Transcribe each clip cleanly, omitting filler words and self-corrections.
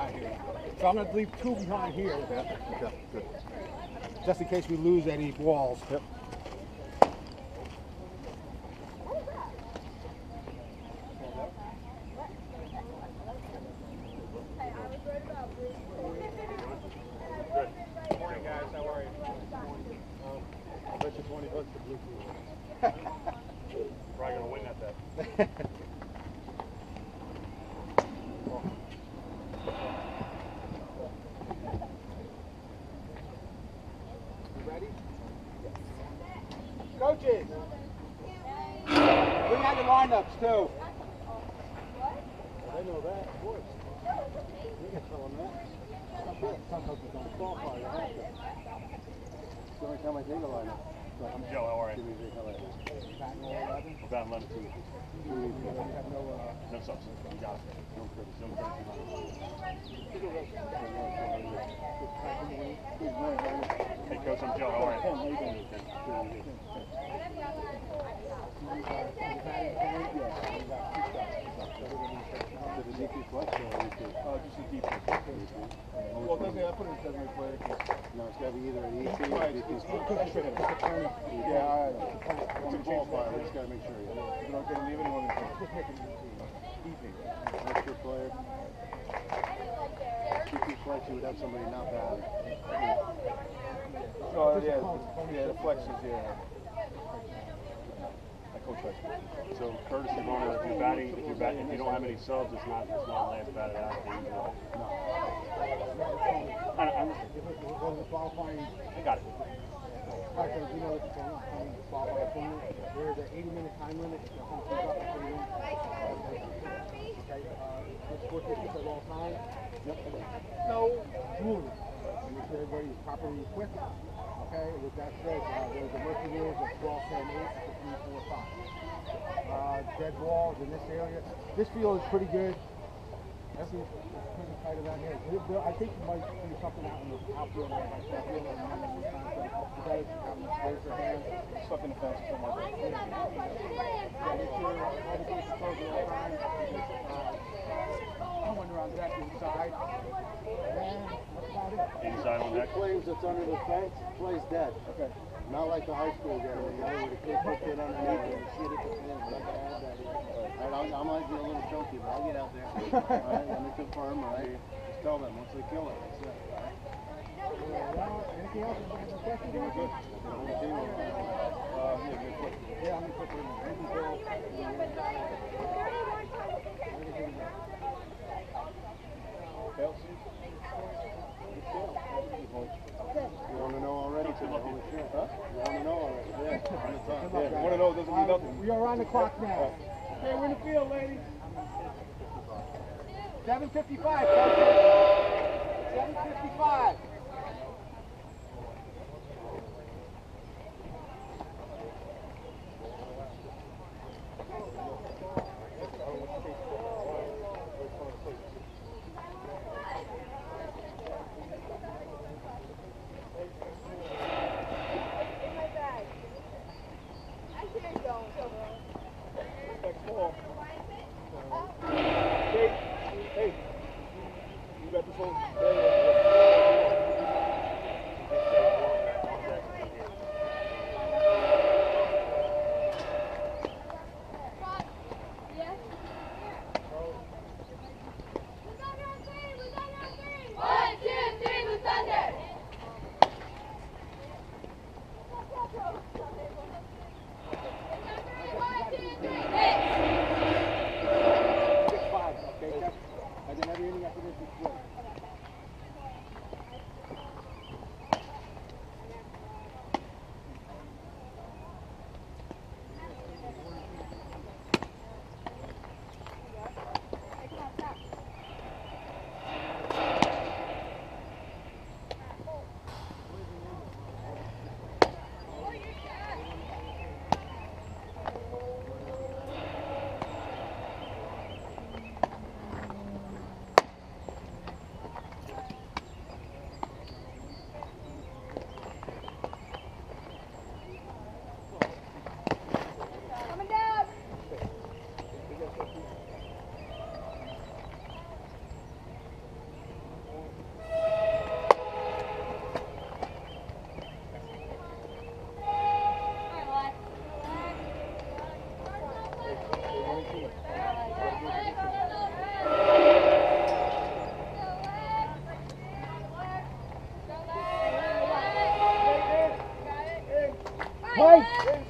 I hear you. So I'm going to leave 2 behind here. Yeah. Okay. Good. Just in case we lose any balls. Yep. Good morning, guys. How are you? I'll bet you $20 for blue team. Probably going to win that bet. Coaches, bring out the lineups too. I know that, of course. You can tell them that. Some coaches don't qualify. It's the only time I take a lineup. I'm Joe, how are you? About 11 2. No substance. You got it. No credit. No Hey, Coach, I'm Joe. How are you? Just a defense. Well, doesn't I put it in second player? No, it's got to be either an EP or a defense. Yeah, it's a qualifier. We just got to make sure. You don't get to leave anyone in extra player. CP flex, you would have somebody not bad. Oh, yeah, the flexes, yeah. So courtesy runner, if you don't have any subs, it's not last batted out. No. I got it. You know, there's an 80-minute time limit. If the home comes up and you this court is at all times. No rules. Make sure everybody is properly equipped. Okay, with that said, there's emergency rules of 12, 10, 8, 15, 4, 5. Dead balls in this area. This field is pretty good. This is pretty tight around here. I think you might see something out in the outfield there, like that field and this time. So you guys have to raise your hand. Stuck in the fence or something like that. Yeah, make sure all the gates are closed at all times. When you're on deck inside. And that's about it. Inside on deck. Flames that's under the fence plays dead. Okay. Not like the high school game where the kid puts it underneath and shit at the fence. Alright, I might be a little chunky, but I'll get out there. Alright, let me confirm, alright? Just tell them once they kill it. That's it. Anything else? Doing good. Yeah, I'm going to put it in. You want to know already? Huh? You want to know already? Yeah, on the top. Yeah, you want to know doesn't mean nothing. We are on the clock now. Okay, we're in the field, ladies. 7:55, coaches. 7:55. Hey, you got this one? Play.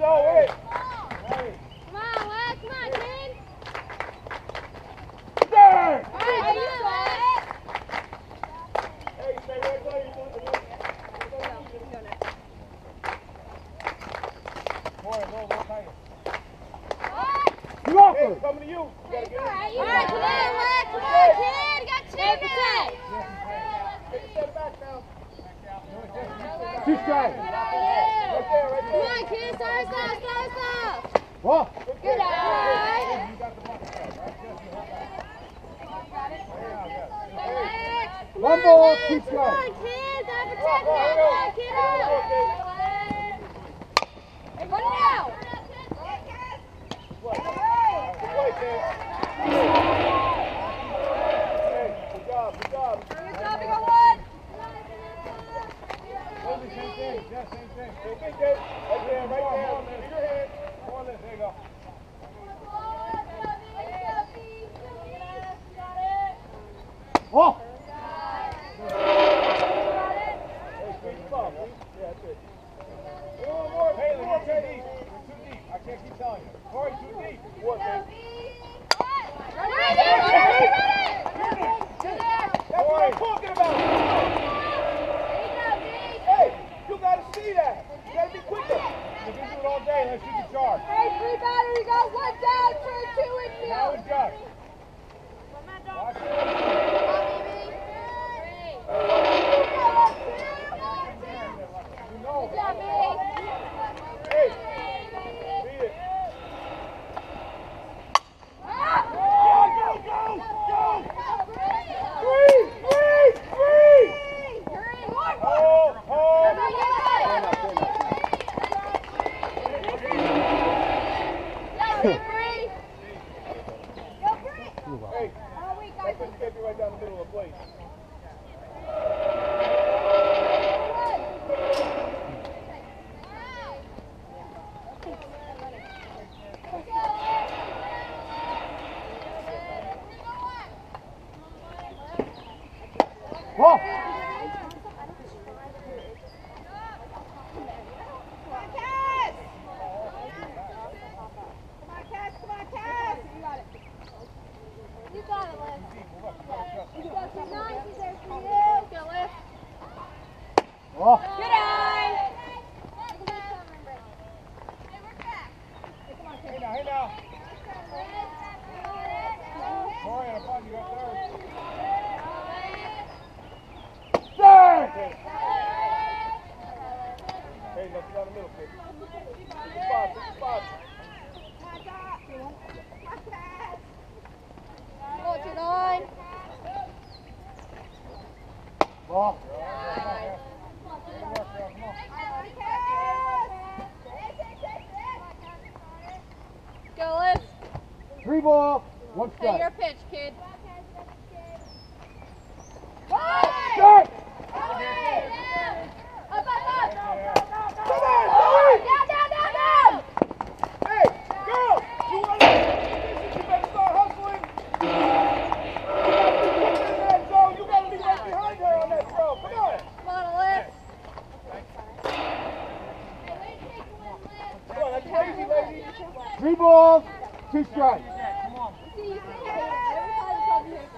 Come on, Wes. Come on, kid. There. All right, you got it. You offer. All right, come on, Wes. Come on, kid. Got two now. Two strikes. Come on, kid. Stop. Ball. Good eye. One ball, two Come strikes. on, kid. Gotta protect that. Come on, kid. What now? Good job, we got one. Oh. Hey, three batter, you got one down for two infield. Good job, B. Ball. You got it, Liz. You got some nices there for you. Go, Liz. Ball. Good eye. Third. Go to the line. Ball. Go, Liz. Three ball, one Hey, strike. your pitch, kid. Strike. Up, up. Come on, Down, down, down, down. Hey, girl, you want to you better start hustling. You got to be right behind her on that throw. Come on. Come on, Liz. Come on, that's crazy, lady. Three balls, two strikes. See, you can every time you come here.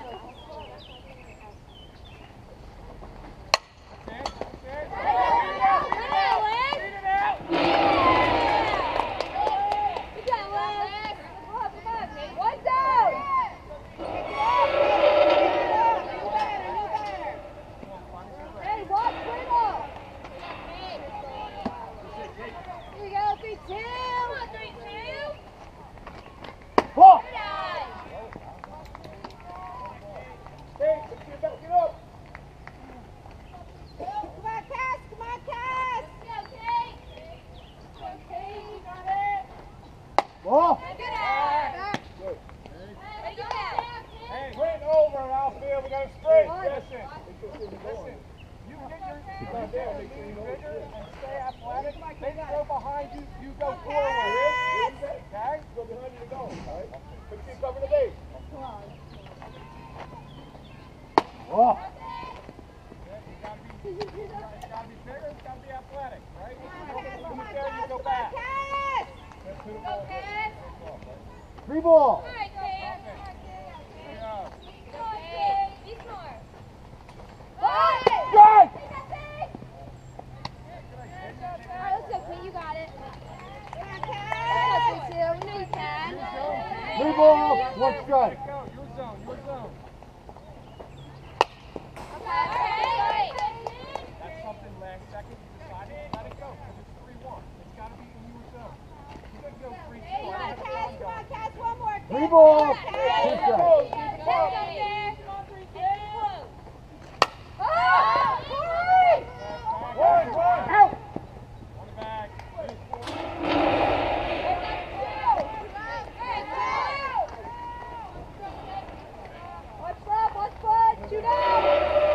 Ball. Ball. Sprint over in outfield. We got to sprint. Listen. You get your bigger and stay athletic. They go behind you. You go forward. Okay? Go behind you to go. All right? Keep covering the base. Ball. You got to be bigger. You got to be athletic, right? You go go back. Cass! Let's put it Go, ball. Cass! Free ball. All right, Cass. Yeah. Go, Cass. Be smart. Good! Good! All right, let's go, Pete. You got it. Let's go, Pete, too. We know you can. Free ball. One strike. Go. Your zone. Your zone. Okay. That's something last second. You decided to let it go because it's 3-1. It's got to be in your zone. You could go 3-2. Hey, come on, Cass. Come on, Cass. One more. Free ball. Cass. Two strikes. Let's go, Cass. Come on, 3-2. Oh! Corey! One. Out. On the back. What's up? What's good? Shoot out!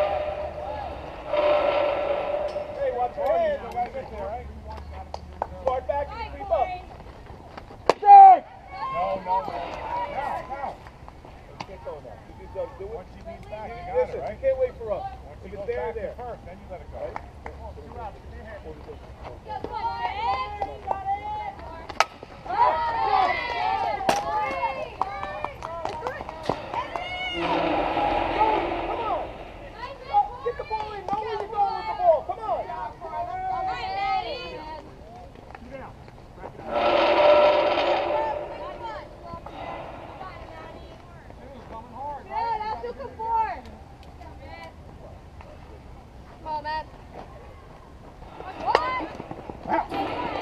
Hey, watch your hands. I gotta get there, right? Start back and creep up. Strike. No. Now. You can't go now. You can go do it. Once you need back, you got it, right? You can't wait for us. If it's there, there. First, then you let it go. Right? Two outs. Give me a hand. Come on, Ed. Got it. Come on. Get the ball in. Know where you're going with the ball. Come on. All right, Maddie. Two down. Back it up. Two, coming hard. Good, I'll do come forward. Come on, Matt. What? Out.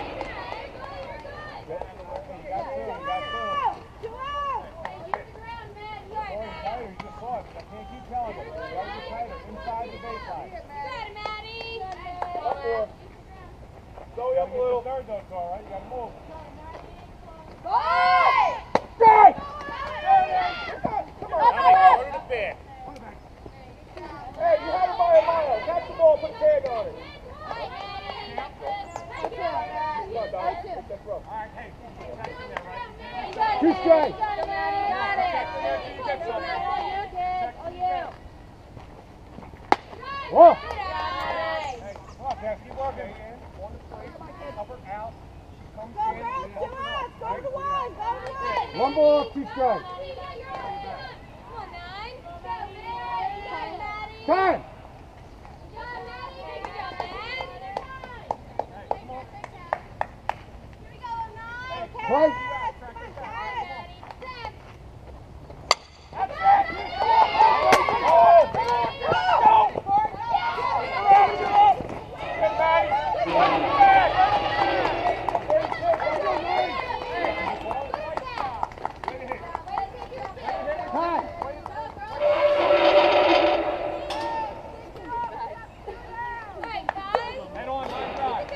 Two out. Use the ground, Matt. You got it, Maddie. You just saw it. I can't keep telling you. You gotta get tighter. Inside the baseline. You got it, Maddie. Up more. Zoe up a little. Third though, it's all right. You gotta move. Ball! Strike. Come on. Go to the bed. Hey, you had it by a mile. Catch the ball. Put a tag on it. Come on, Don. Take that throw. All right, hey. Two strikes. Got it, Maddie. Got it. You, kid. Oh, you. Whoa. Hey, come on, Cass. Keep working. On the plate. Cover out. Comes Go, in. Brad. Two outs. Go to one. Go to one. One ball. Two strikes. Come on, 9. Maddie. Time. Play. Time. Head on, line drive.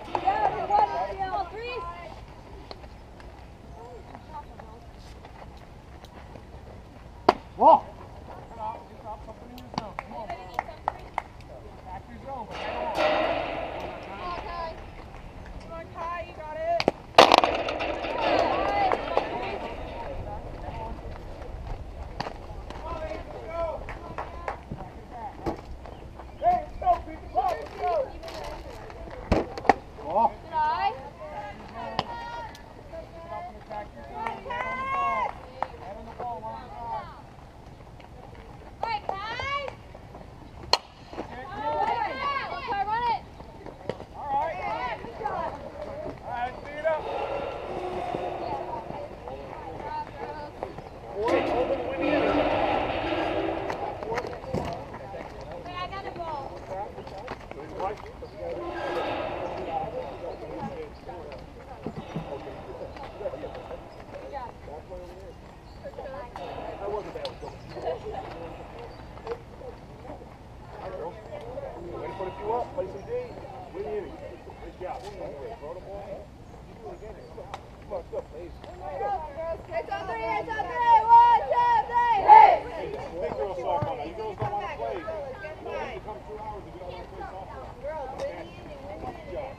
Whoa. Get up, something in your zone. Come on. Back to your zone, but head on. Come on, Kai, you got it. Come on, let's go. Hey, let's go, Pete. Come on, let's go. Whoa. Get up and attack your zone. Head on the ball, line drive. All right, speed it up. Boy, open the winning end. Ready for the few up, play some D. Win the inning. Great job. Throw the ball. You do it again. Come on, let's go, please. It's on 3, it's on 3. 1, 2, 3. Hey, this is big girl softball now. You girls don't want to play. You don't need to come 2 hours if you don't want to play softball. Girls, win the inning, win the inning. Job.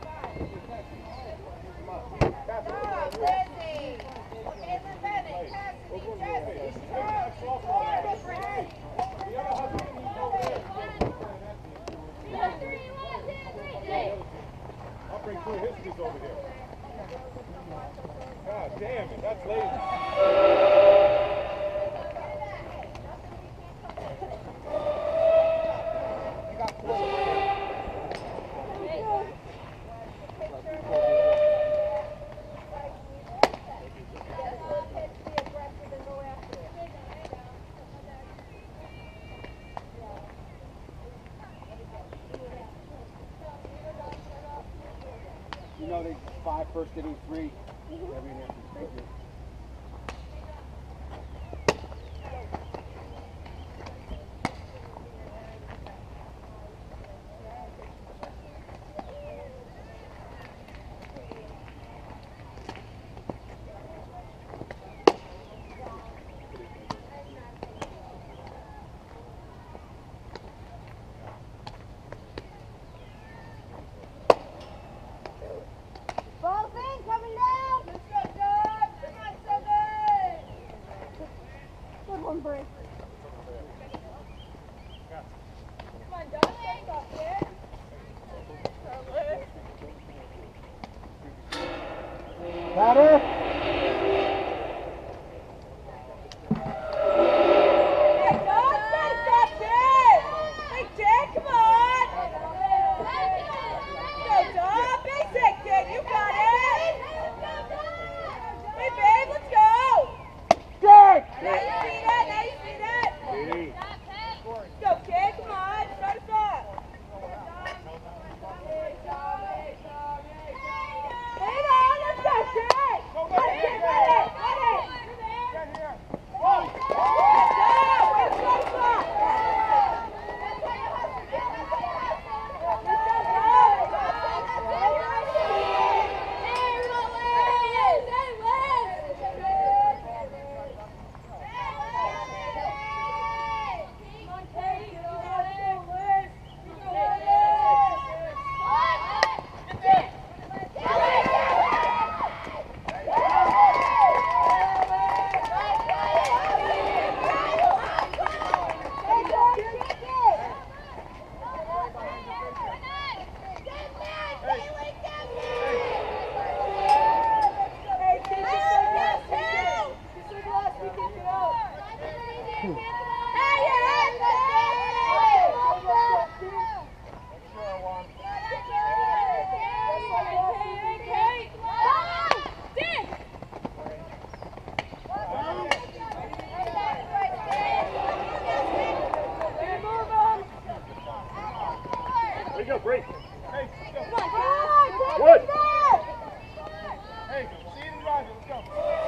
Pass it. Lindsay. Caitlin Bennett. Cassidy. Jesse. This is big time softball now. Hey, the other husband needs over there. I'll bring 2 histories over here. know they 5 first inning, 3 every inning. Thank you. Ball thing coming down. Let's go, Doug. Come on, 7. Good one, Bree. Come on, Doug. Take off, kid. Batter. Hey, Doug, take off, kid. Hey, Jay, come on. Go, Doug. Basic, kid. You got it. Hey, babe, let's go. Good. Now you see that. Now you see that. Let's go, kid. Come on. Start us off. Hang on. Let's go, kid. Go, Get it. Get it. Get here. Let's go. Let's go, Doug. There you go, Bree. Hey, let's go. Wood. Hey, see you in the drive. Let's go.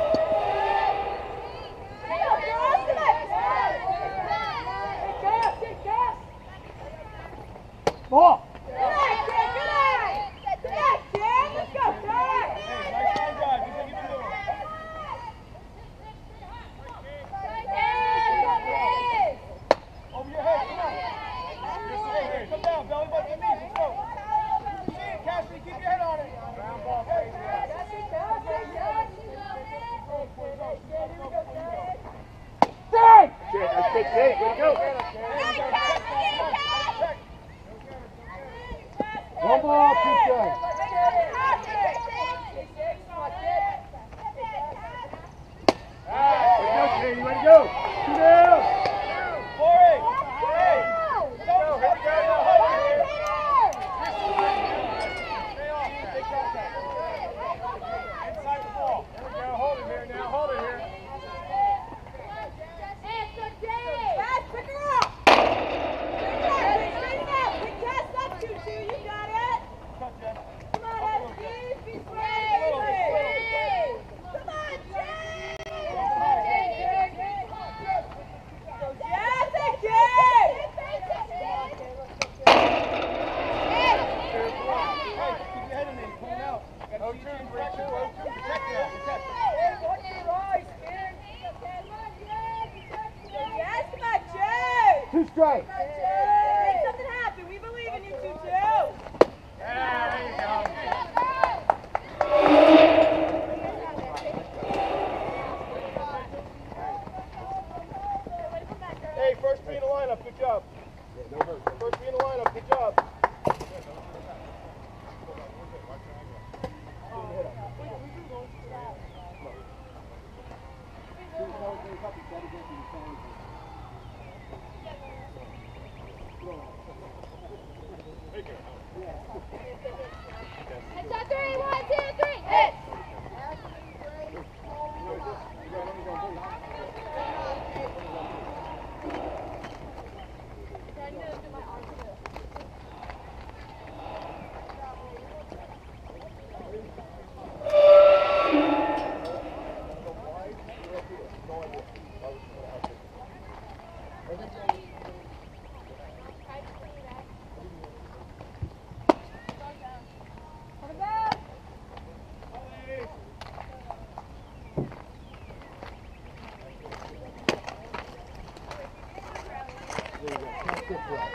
Ball. Hey, nice line drive. Just like you've been doing. Over your head. Come on. Hey, come down. Belly button to knees. Let's go. See it, Cassidy. Keep your head on it. Round ball. Hey, Dang. That's big, Jake. Way to go. One ball, PK. Way to go. 2 down. Corey. Hey. Don't hit that. Stay off. Stay contact. Inside the ball. There we go. Hold it here now. Hold it here. Touch it.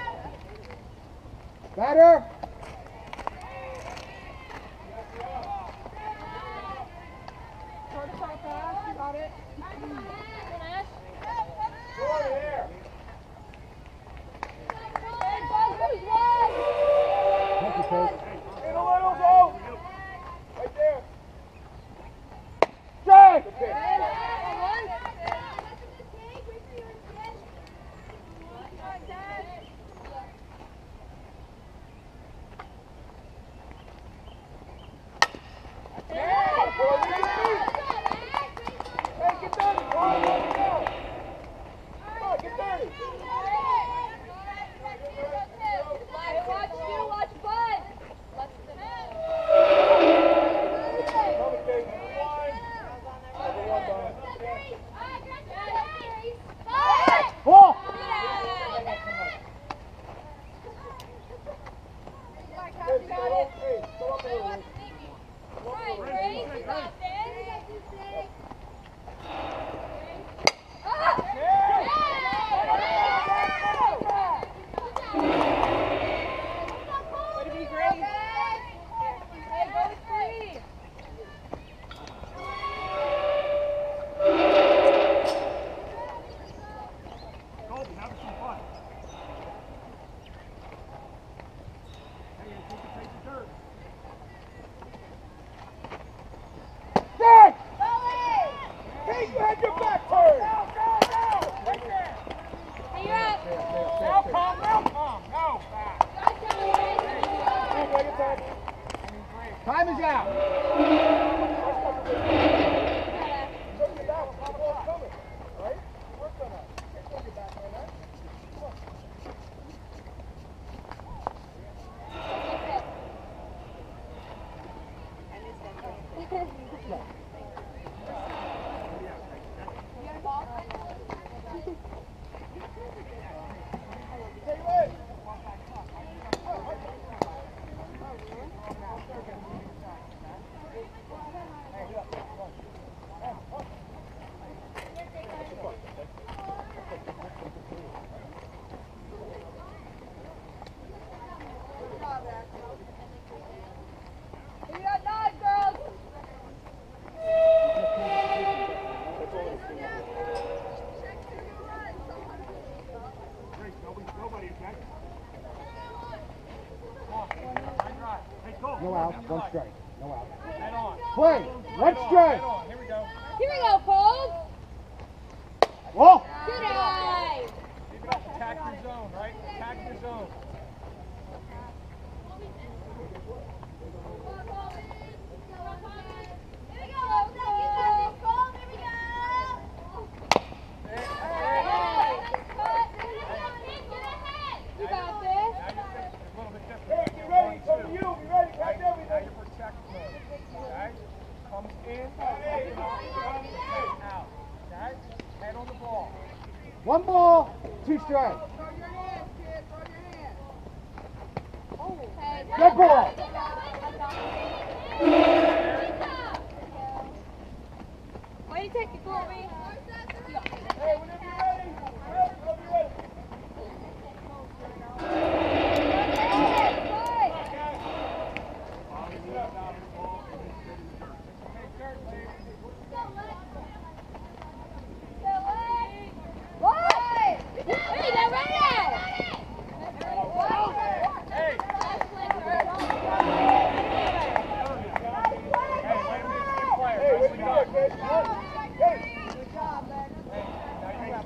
Better. Start us out fast. You got it. Go there. Thank you, coach. In a little, go. Right there. Jay! Ball. Colby, have some fun. Hey, you think you take the dirt. Hey, you had your back turned. Right there. Now come. No, back. Time is out. Nobody, okay? Hey, go. No out. One strike. No out. Head on. Play. One Head strike. on. Here we go. Here we go, Paul. Ball. Good eye. Leave it up. Attack your zone, right? Attack your zone. You got this. Now you're thinking a little bit different. Hey, get ready. Come to you. Be ready. Right there. Now you're protecting them. Okay? Comes in. Out. Okay? Head on the ball. One ball. Two strikes. Good ball. Why do you take it, Colby? Hey, whenever you're ready. Whenever you're ready. Hey, they're ready! Hey. Hey,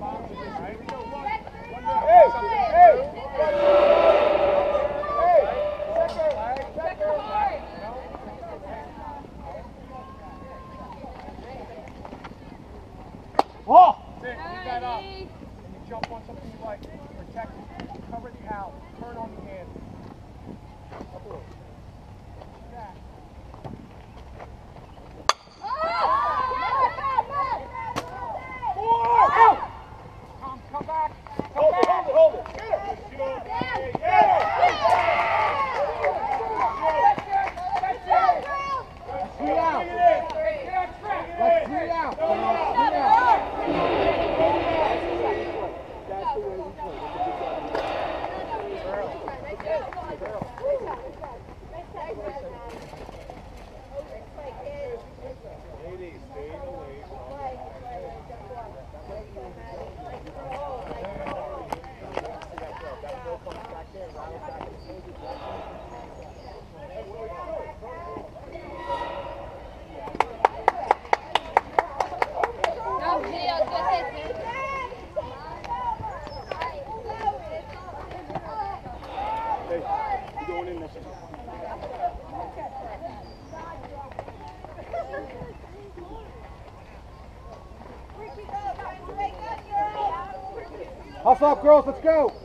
Hustle up, girls, let's go.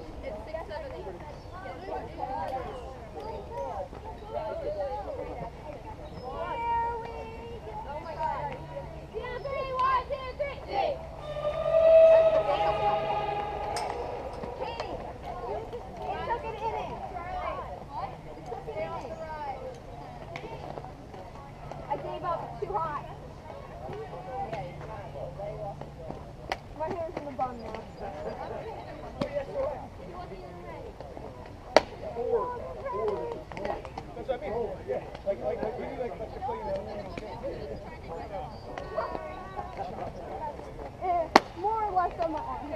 I gave up too high. My hair's in the bun now. That's what I mean. Yeah. Like we need like to play More or less on my arm.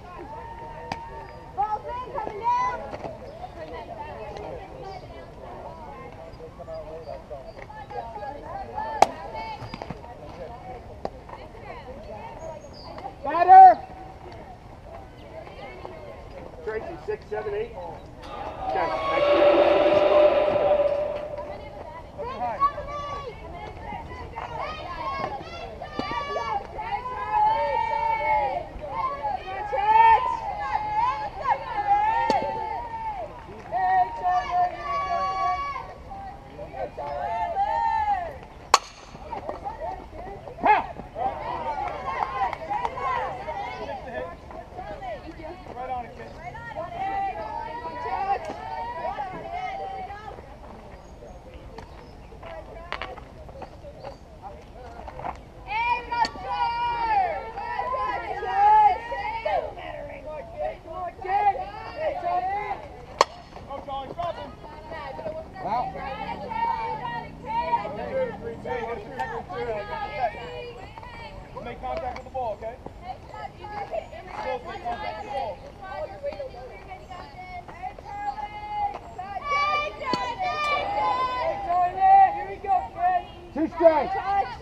Ball's in, coming down. Batter! Tracy, 6, 7, 8. Okay. Make contact with the ball, okay? Close, make contact with the ball. Here we go, kid. 2 strikes.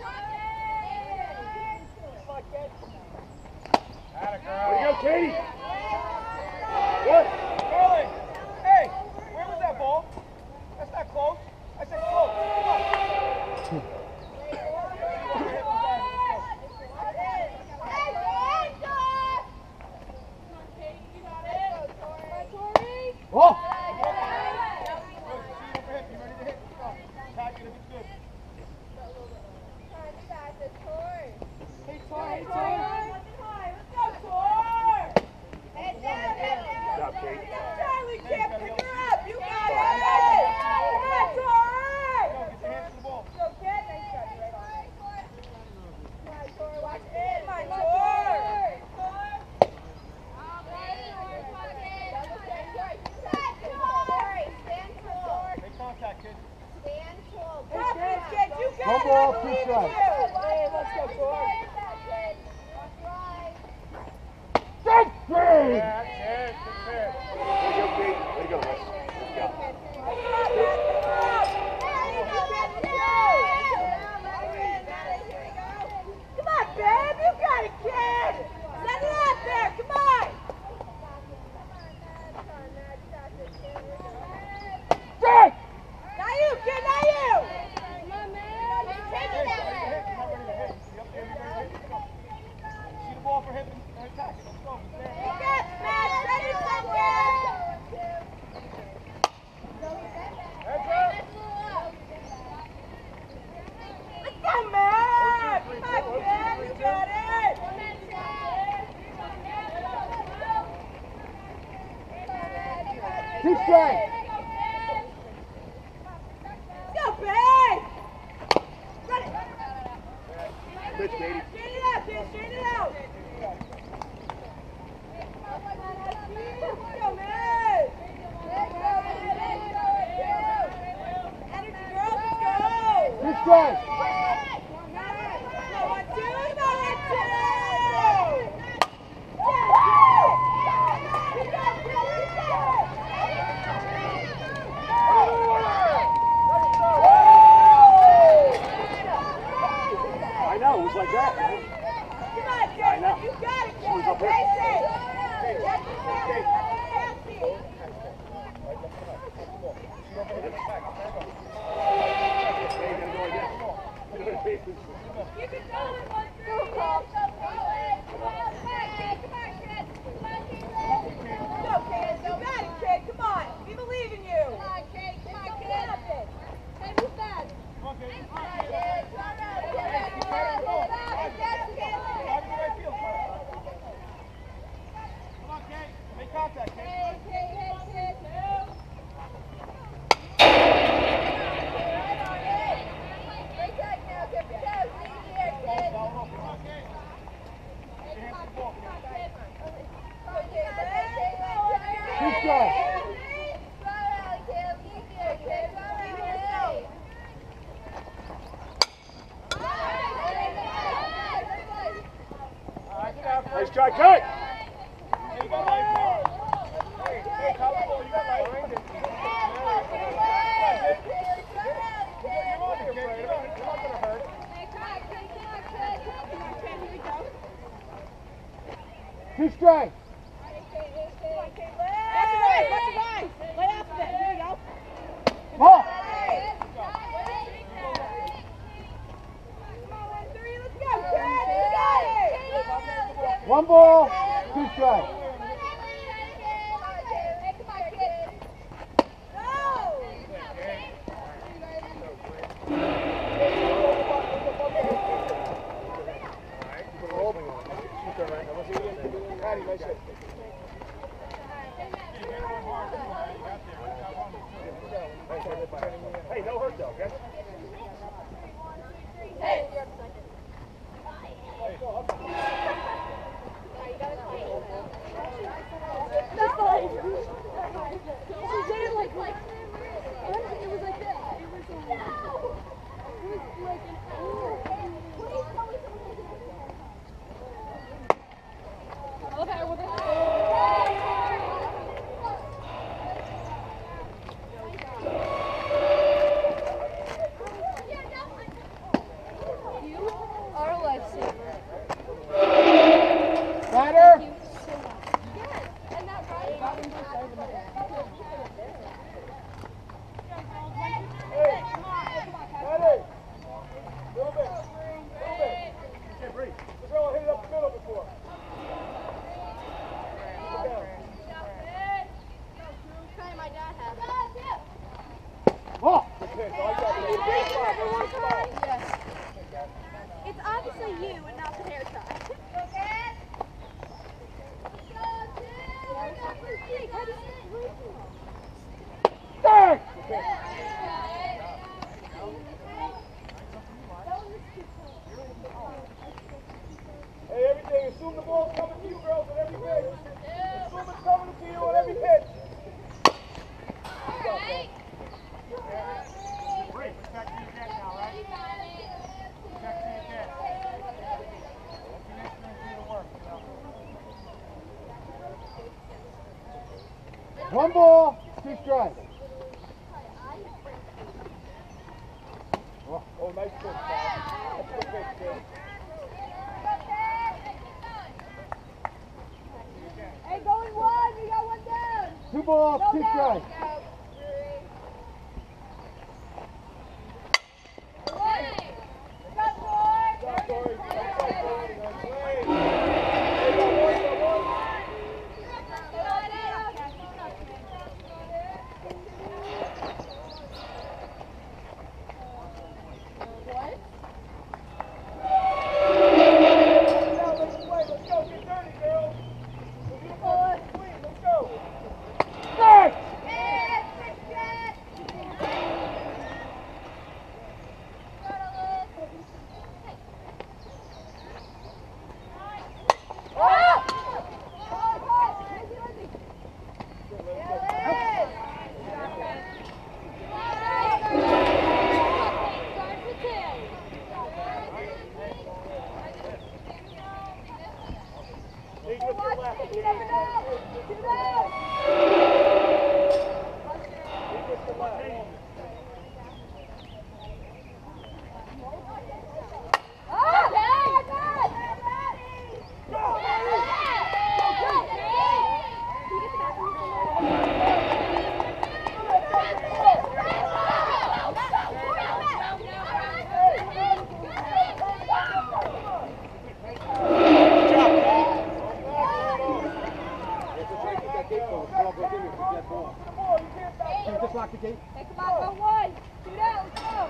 Way to go, Katie. Good. Carly. Hey, where was that ball? That's not close. I said close. Come on. Oh! One ball, 2 strikes. That's great! Way to go, Kate. Way to go, Wes. Let's go. Come on, babe, you got it, kid! Send it out there, come on! Strike! Not you, kid, not you! Come on, man. Take it that way. See the ball for him and attack it. Let's go. Take it, Matt, send it somewhere! Let's go, Matt! Come on, kid, you got it! 2 strikes. Go, babe! Run it! Pitch, Katie. Straighten it out, kid, straighten it out! Go, man! strike. I know, it was like that, man. I know. You got it, She was up here. You can go in one through. Come on, kid. Come on, kid. Go, kid. You got it, kid. Come on. We believe in you. Come on, kid. Come on, kid. Hey, move fast. Come on, kid. Come on, kid. Come on, kid. Make contact, kid. Hey, kid. Two strikes. Nice try, cut! Hey, you got light power. Hey, Colorado, you got light range. You're on here, Fred. It's not gonna hurt. Two strikes. Ball. One ball, two strikes. Hey, no hurt though, okay? Batter. Ready? Move it. Can't breathe. This girl hit it up the middle before. Ball. It's obviously you and not the hair tie. Third. Hey, everything. Assume the ball's coming to you, girls, at every pitch. Assume it's coming to you at every pitch. Breathe. It's back to your deck now, right? Back to your deck. Let the instrument do the work, you know? One ball, two strikes. Oh, nice pitch, Bob. That's a good pitch, kid. Hey, going one. We got one down. Two balls, two strikes. Let's go. Get dirty, girls. Let's go. Third. block the gate. Hey, come on, go one. Shoot out, let's go.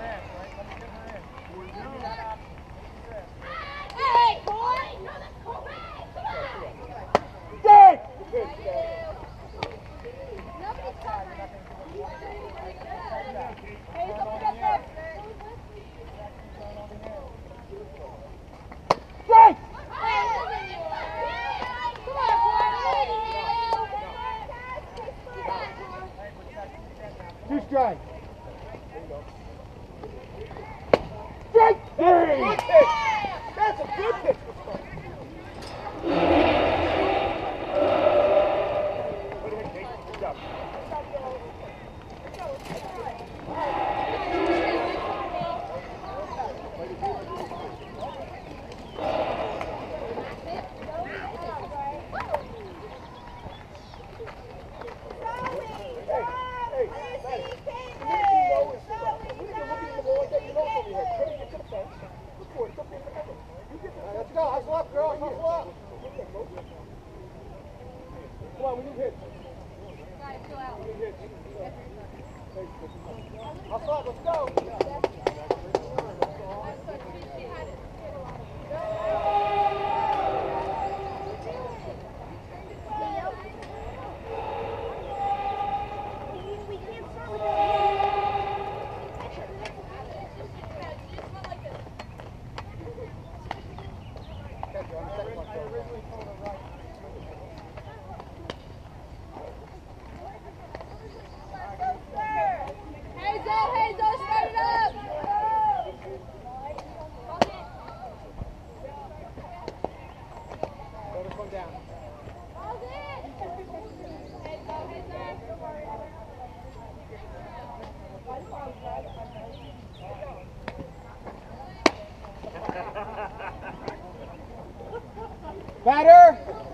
Hey, boy! No, that's correct. Come on. Dave! Nobody's covering. Hey, don't forget that. Dave! Two strikes. Strike three! Good pitch. That's a good pitch. Good job. Let's go. Hustle up, girl. Hustle up. Come on, we need hits. Hustle up. Let's go. Hazel, start it up! Throw this one down. Batter!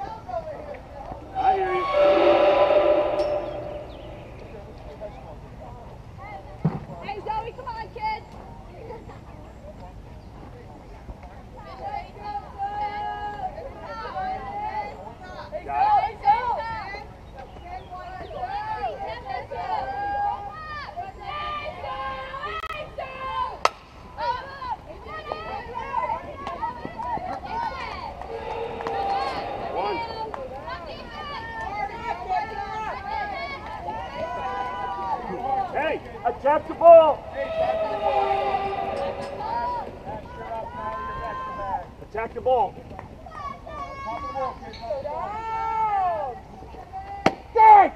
I hear you. Hey Zoe, come on, kid! Hey, attack the ball. Attack the ball. Dave!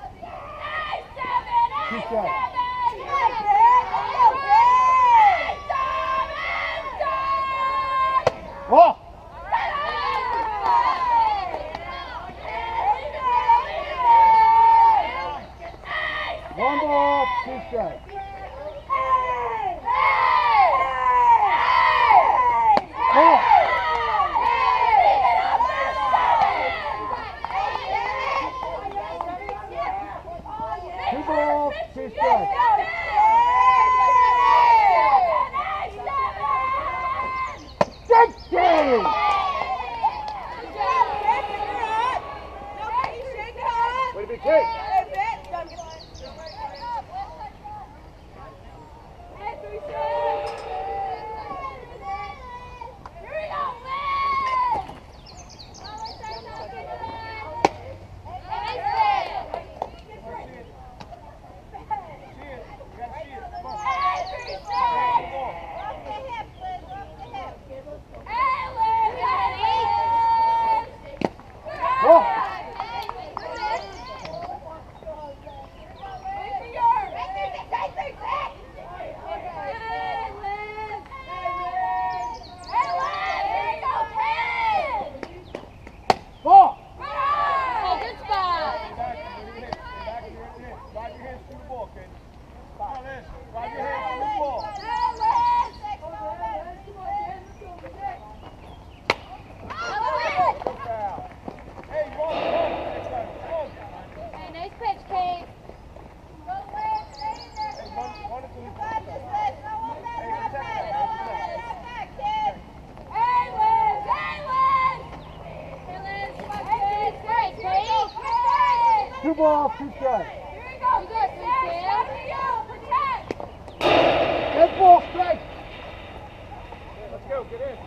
Hey, balls, 2 strikes. Here we go. You good, Sam? Protect. Dead ball, strike. Let's go, get in.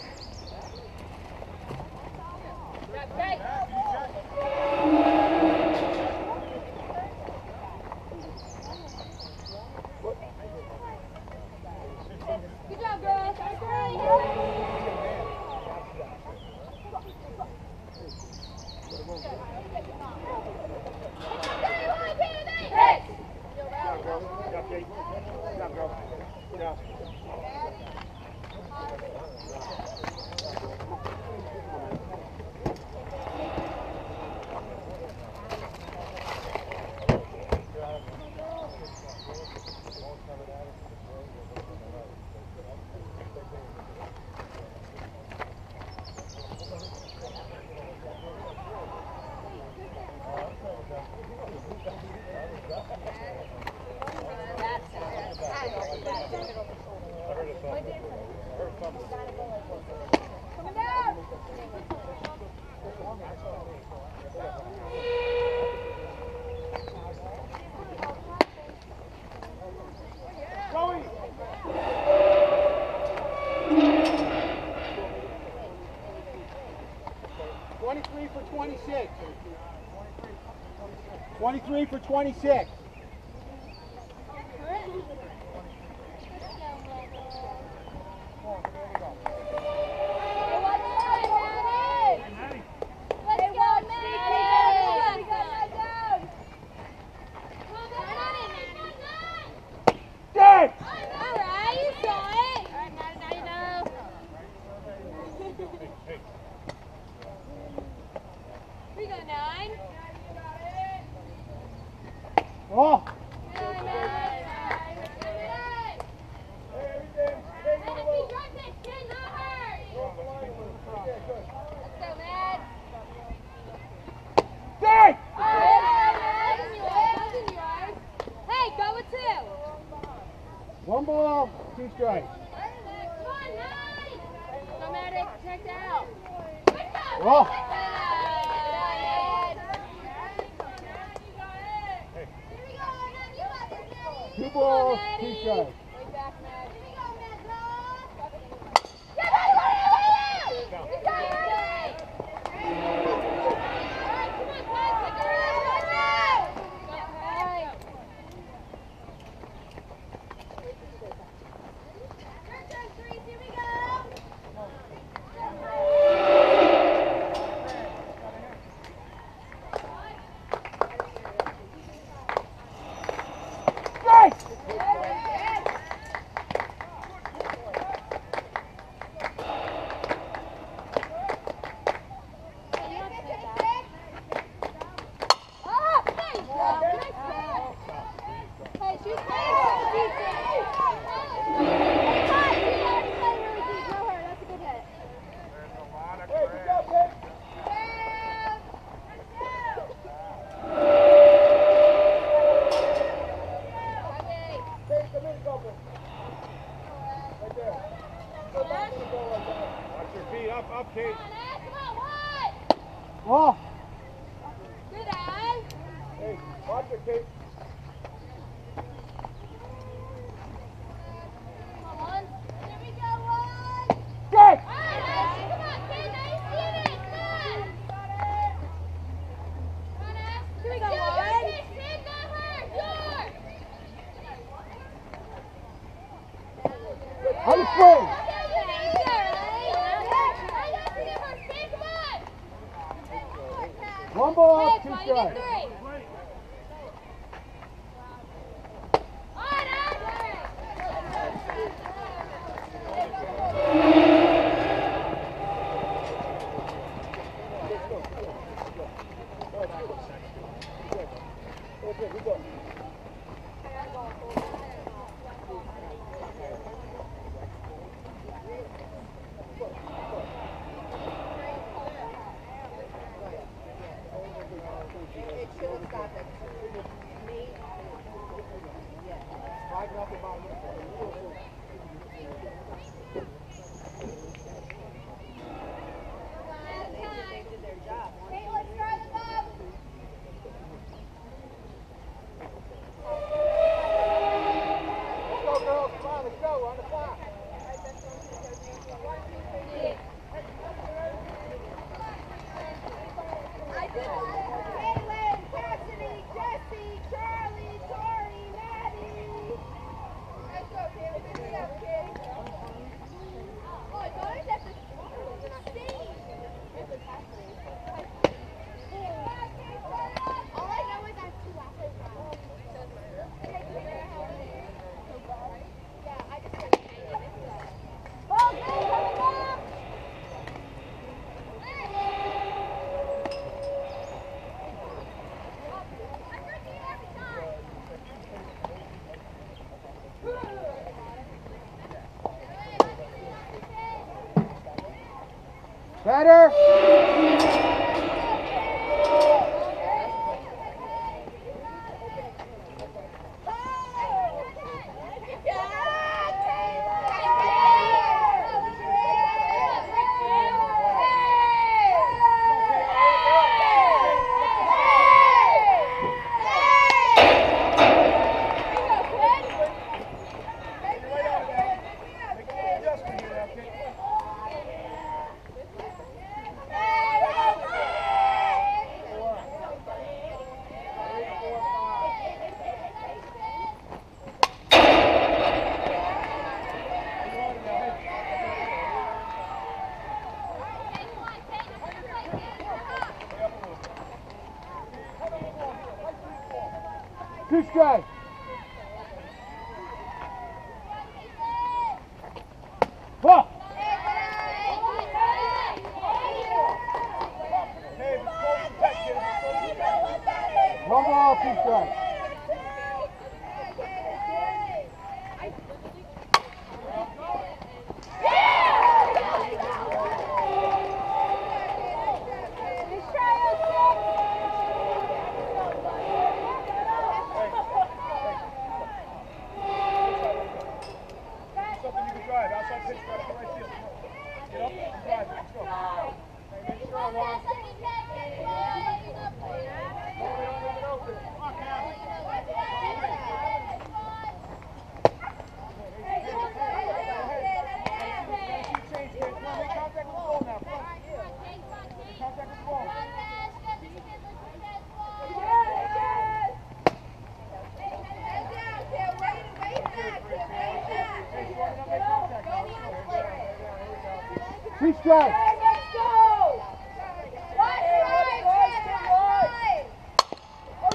Break. Good job, girls. Hey! Good job, Kate. Good job, girl. Good job. Coming down! Joey! 23 for 26. 23 for 26. Dead! Alright, you saw it! Alright, now you know. We go 9. Oh! Dead! Hey, go with 2. 1 ball, 2 strikes. Nomadic, checked out. Oh! 2 balls, 2 strikes. Watch your feet, up, Kate. Oh! Good eye. Hey, watch it, Kate. Come on. Here we go, 1. Dead! Come on, kid. Now you see it. Come on. Here we go, 1. Kid, not hurt. Yours. On the spring! 1 ball, 2 strikes. Better. Two strikes. Ball. One ball, two strikes. Two strikes. Let's go! One strike! Oh,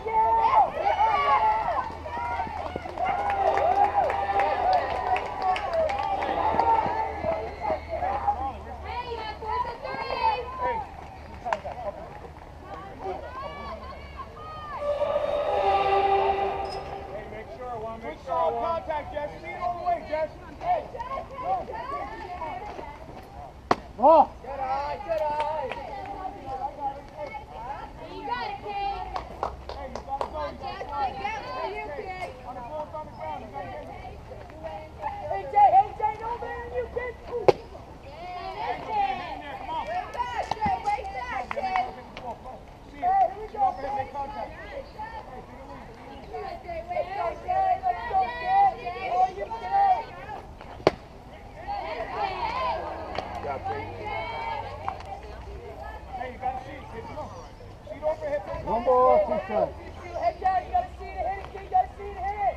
Make sure contact, Jess. Speed all the way, Jess. Hey, go. Ball. Good eye, good eye. You got it, King. Hey, you gotta go. Jack, take that for you, King. On the floor, on the ground. You gotta get it. Hey, Jay, no man, you kid. Hang in there, come on. Way back, Jay, way back, Jay. See Hey, it. here we Get go, off and make contact. Hey, take a lead. Let's go, Jay. Let's go, Jay. Oh, you Jay. Hey, you gotta see it, kid. Come on. Seat over, hit this. One ball, two strikes. Head down, you gotta see to hit it, King. You gotta see to hit it.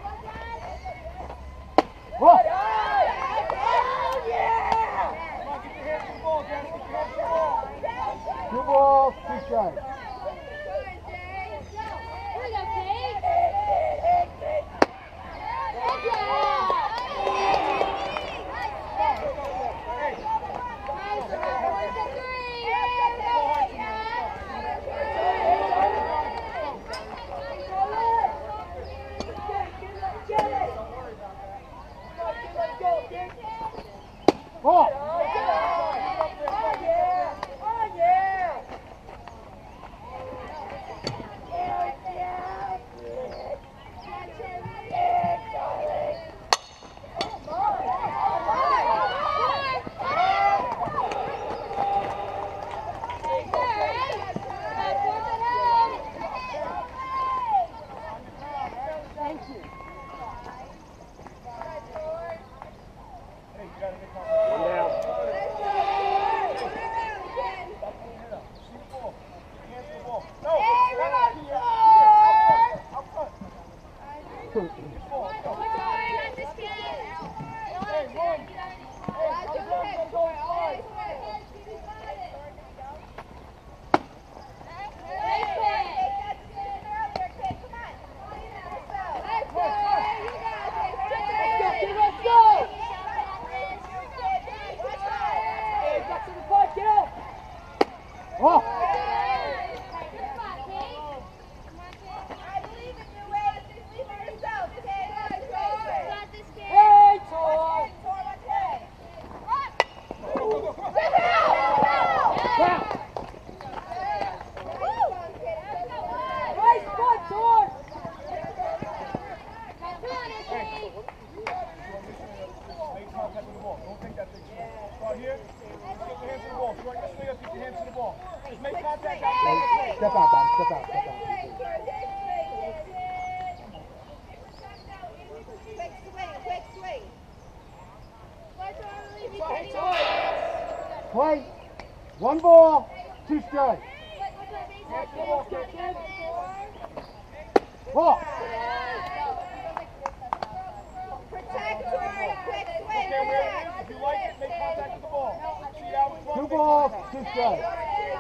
Ball. Good eye. Oh, yeah. Come on, get your hands to the ball, Jess. Get your hands to the ball. Two balls, two strikes. Ball. Oh, yeah. Oh, yeah. Hey, you gotta make contact. One down. See the ball. Get your hands to the ball. No. Hey, Out front. Get the ball. Go. Hey, run. Hey, on the ground, you gotta go inside. Let's go! Hey, got to the puck, get up! Ball. Hey, Tor! Go, go, go, go. Go. Just make contact Step out, Dom. Step out. Step out. Quick swing. Play. 1 ball, 2 strikes. Ball. Protect, Tori. Quick swing. If you like it, make contact with the ball. See how it's 2 balls, 2 strikes. That's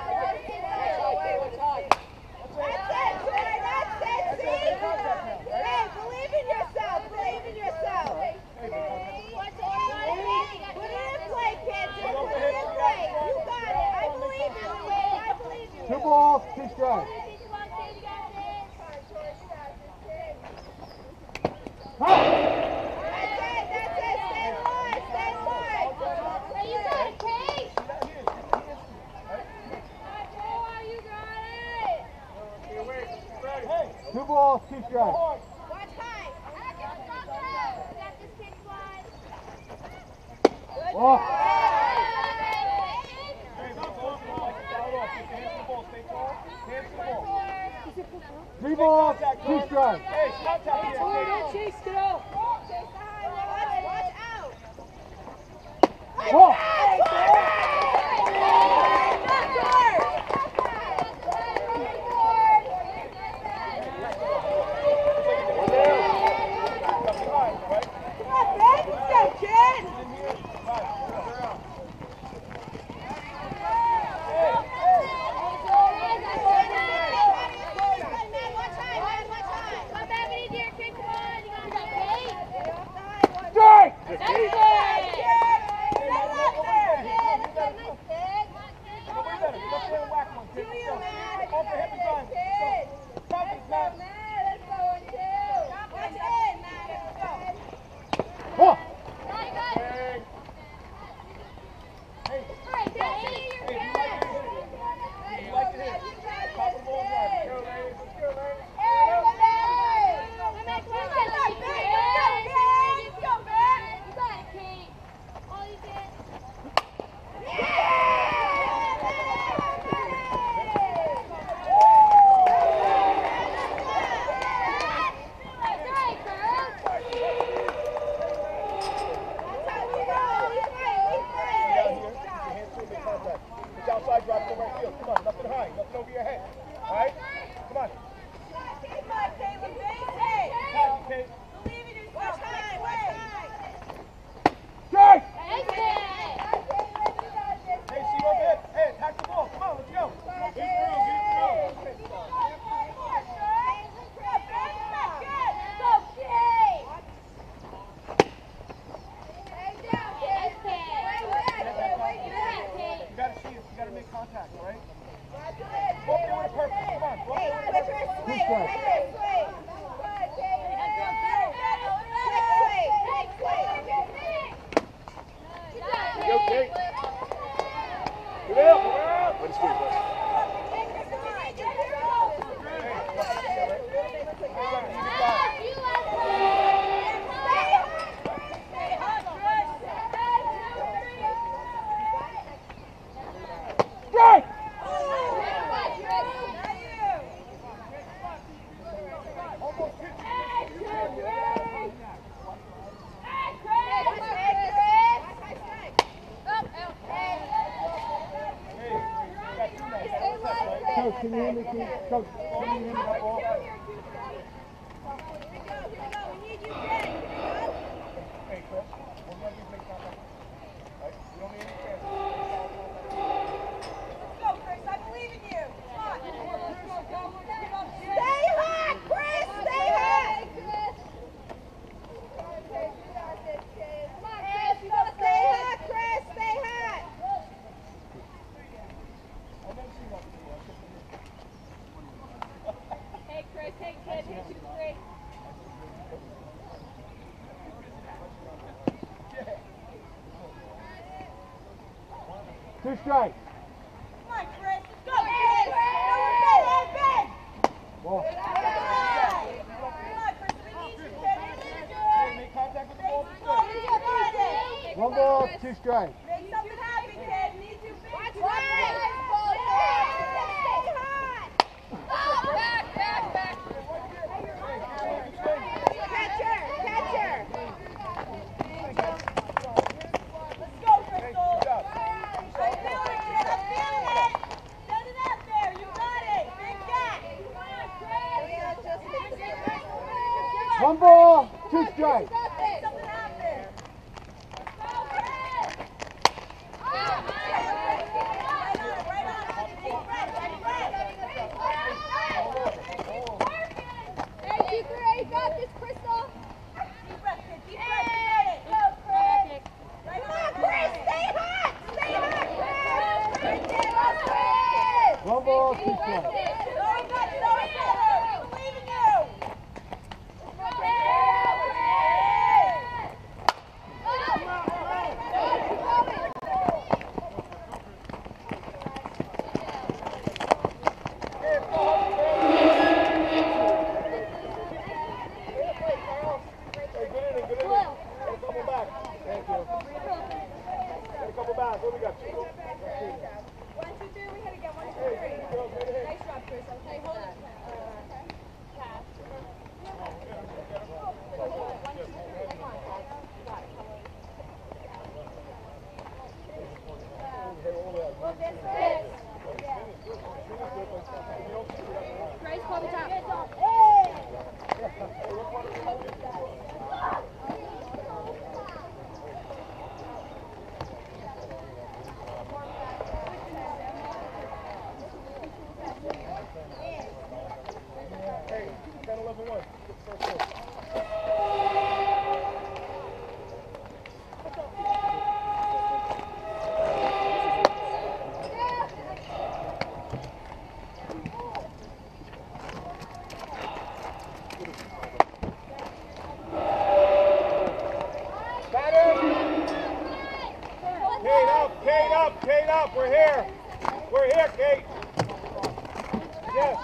it, Tori. That's it. See? Hey, believe in yourself. Put it in play, kids. Just put it in play. You got it. I believe in you. 2 balls, 2 strikes. Huh? That's it. Stay alive. You got it, Kate. Hey, 2 balls, 2 strikes. Watch high. Good Ball. job. hey, that's all. Keep your hands to the ball. Stay tall. Hands to the ball. 3 balls, 2 strikes. Hey, contact here. Chase, get up. Watch out. Ball. Strike! Ball. Outside drop, go right field. Come on, nothing high, nothing over your head. All right? Come on. Kate. Strike! Hey, see over here. Hey, attack the ball. Come on, let's go. Get it through. You gotta see it. You gotta make contact, all right? Go up there with a purpose. Come on. Go up there with a purpose. Okay. Get out. Let's do this. Strike! Coach, can you hear me? Coach, can you hear me? Hey, Chris, we're going to make contact. Right? We don't need any chance. Go, Chris, I believe in you. Stay hot, Chris, stay hot. Stay hot, Chris, stay hot. I've never seen that before. Hey, Chris, hey, kid, hit you three. 2 strikes. Come on, Chris, go, Chris. Go, Ben. Ball. Come on, Chris, we need you, kid. Hey, make contact with the ball. You got it. 1 ball, 2 strikes. Make something happen, kid. Need you, Ben. Watch One ball, two strikes. Something happened. Right on. Deep breath. Hey, you three, you got this, Crystal. Deep breath, kid. Deep breath. Go, Chris. Right on, Chris. Stay hot. Stay hot, Chris. One ball, two strikes. We believe in you. Grace, call the top. Hey, 10, 11, 1. First goal. Kate up, we're here. We're here, Kate. Yes.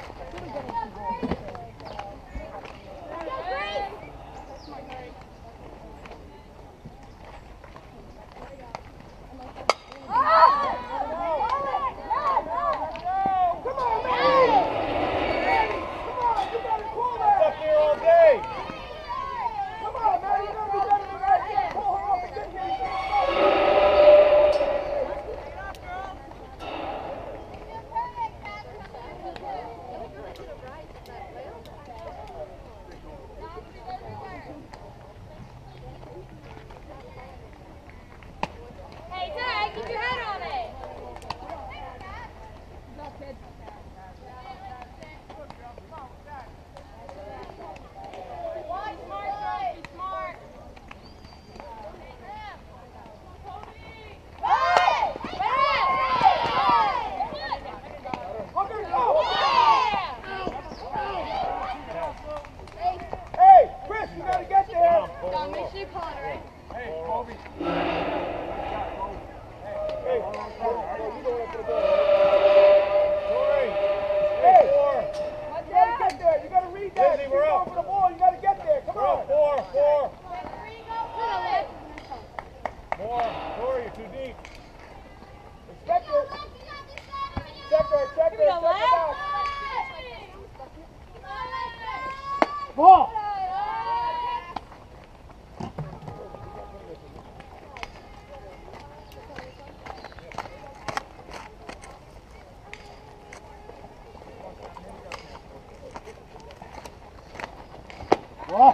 Hey, Dad, keep your head on it. Hey, Chris, you gotta get there. Gotta make sure you call it, right? Hey, Kobe. Hey, you going up to the ball. Corey. Hey, 4. You gotta get there. You gotta read that. Lizzie, we're You're up. going for the ball. You gotta get there. Come We're on. up 4. More. Corey, you're too deep. Check it. Check her. Check her. Check her back. Ball. Ball.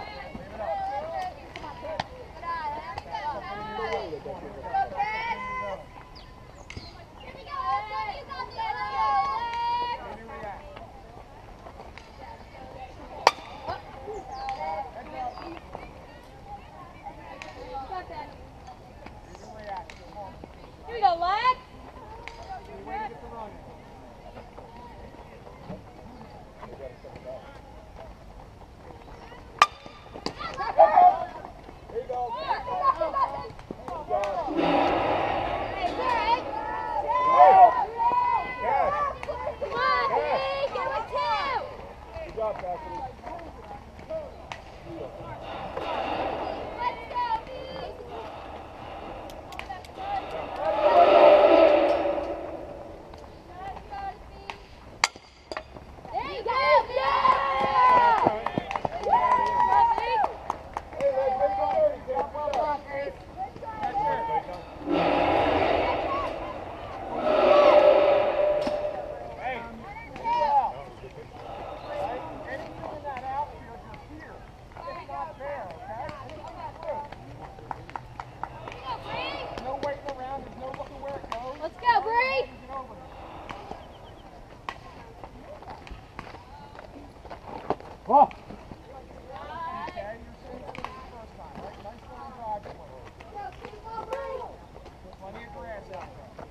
Oh! Okay, you're saying it the first time, right? Nice little drive play. Plenty of grass out there.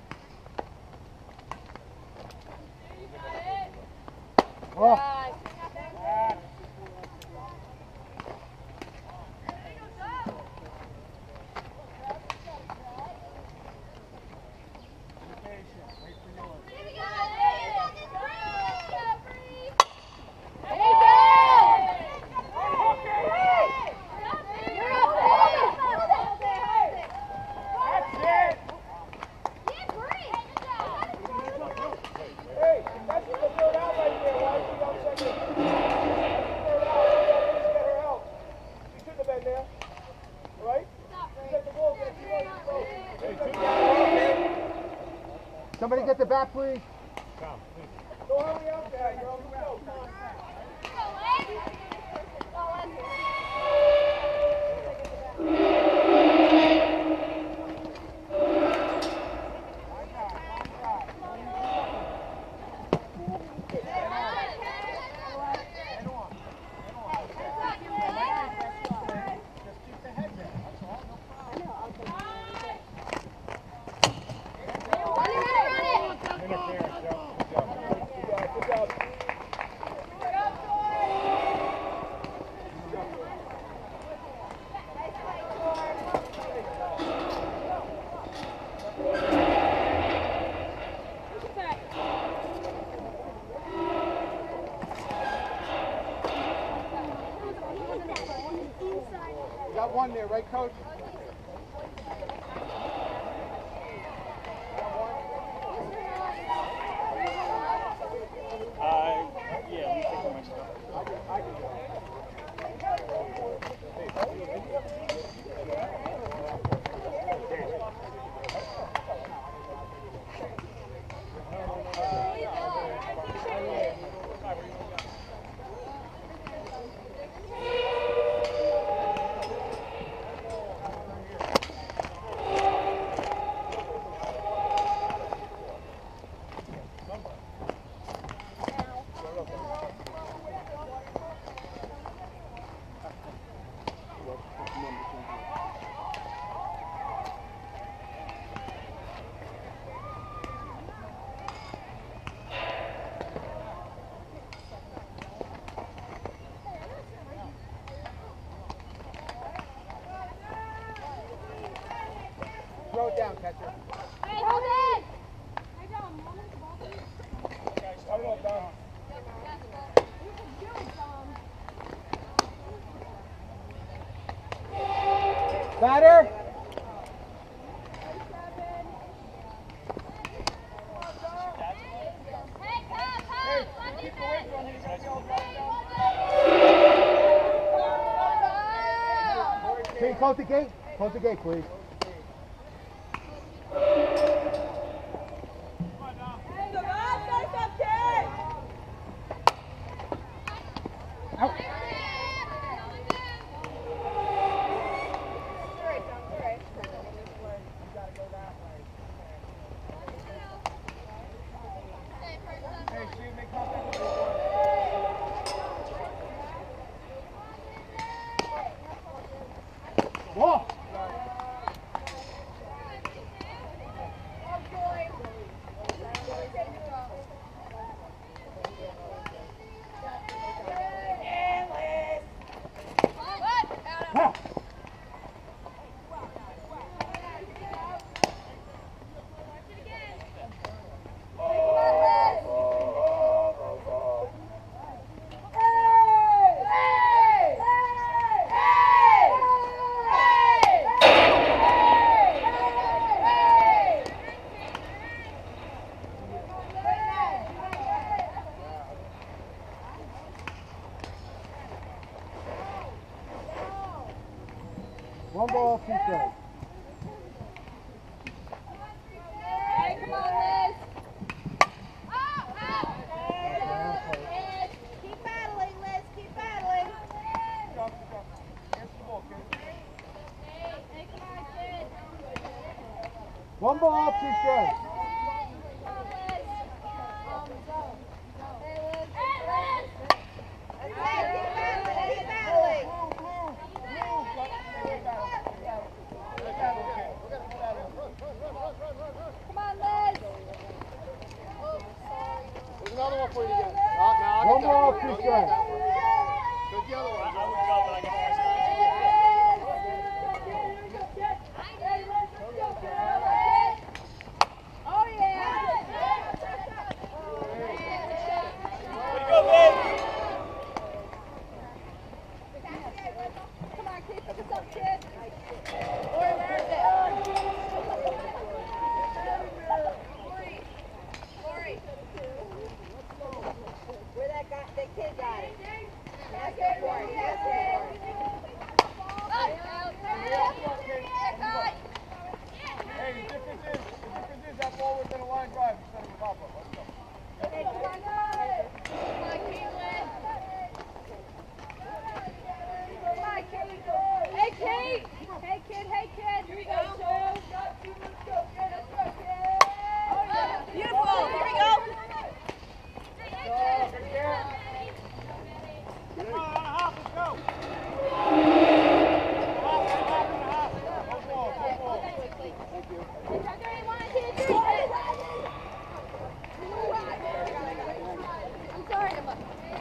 Oh! Somebody get the bat, please. Go hurry up there. You're on the go. You got one there, right, Coach? Yeah, let me take my stuff. I can go. Throw it down, catcher. Hey, hold it! Okay, start it off, Don. Batter. Keep away from him. He's going to go down. Can you close the gate? Close the gate, please. Hey, see, make contact with the Whoa! Whoa! One ball, 2 strikes. Hey, come on, Liz. Keep battling, Liz. Keep battling. Answer the ball, kid. Hey, come on, kid. One ball, 2 strikes. Come on, Liz. Go. Hey, Liz. Hey, Liz. That's it. before you get. One more, please, guys. Go the other one. I would go, but I got Oh yeah! Way to go, babe! Come on, kid, pick us up, kid. Lori, where is it? Lori. Where that kid got it? Ask him for it. Ask him for it. Hey, the difference is that ball was in a line drive instead of a pop-up. Let's go. Hey, come on, Hey, Kate! Hey, kid, hey, kid! Here we go, two. Beautiful! Here we go! Come on, on a hop, let's go! Go ball, go ball. I'm sorry, Emma.